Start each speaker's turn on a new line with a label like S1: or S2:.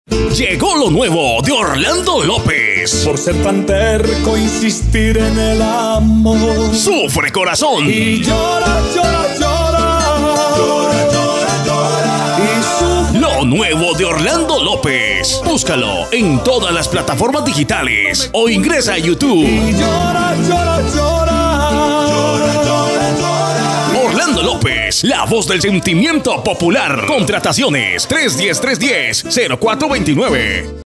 S1: Llegó lo nuevo de Orlando López.
S2: Por ser tan terco, insistir en el amor.
S1: Sufre corazón.
S2: Y llora, llora, llora. Llora, llora, llora. Y sufre.
S1: Lo nuevo de Orlando López. Búscalo en todas las plataformas digitales o ingresa a YouTube.
S2: Y llora, llora, llora. Llora, llora, llora.
S1: Orlando López, la voz del sentimiento popular. Contrataciones 310-310-0429.